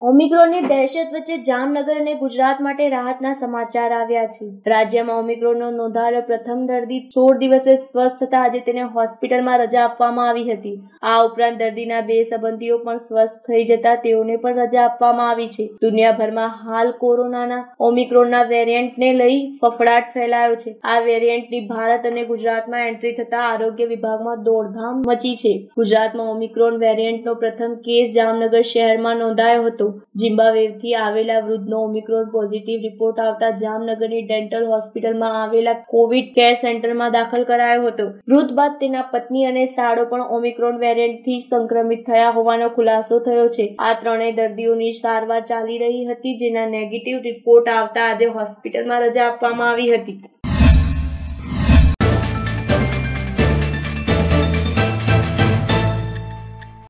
ઓમિક્રોનની દહેશત વચ્ચે જામનગર અને ગુજરાત માટે રાહતના સમાચાર આવ્યા છે। રાજ્યમાં ઓમિક્રોનનો નોંધાયેલો પ્રથમ દર્દી 16 દિવસે સ્વસ્થ થતા આજે તેને હોસ્પિટલમાં રજા આપવામાં આવી હતી। આ ઉપરાંત દર્દીના 2 સંબંધીઓ પણ સ્વસ્થ થઈ જતા તેઓને પણ રજા આપવામાં આવી છે। દુનિયાભરમાં હાલ કોરોનાના ઓમિક્રોનના વેરિયન્ટને લઈ ફફડાટ ફેલાયો છે। આ વેરિયન્ટની ભારત અને ગુજરાતમાં એન્ટ્રી થતા આરોગ્ય વિભાગમાં દોડધામ મચી છે। ગુજરાતમાં ઓમિક્રોન વેરિયન્ટનો પ્રથમ કેસ જામનગર શહેરમાં નોંધાયો હતો। ઝિમ્બાબ્વેથી આવેલા વૃદ્ધનો ઓમિક્રોન પોઝિટિવ રિપોર્ટ આવતા જામનગરની ડેન્ટલ હોસ્પિટલમાં આવેલા કોવિડ કેર સેન્ટરમાં દાખલ કરાયો હતો। વૃદ્ધ બાદ તેના પત્ની અને સાળો પણ ઓમિક્રોન વેરિયન્ટથી સંક્રમિત થયા હોવાનો ખુલાસો થયો છે। આ ત્રણેય દર્દીઓની સારવાર ચાલી રહી હતી, જેના નેગેટિવ રિપોર્ટ આવતા આજે હોસ્પિટલમાં રજા આપવામાં આવી હતી।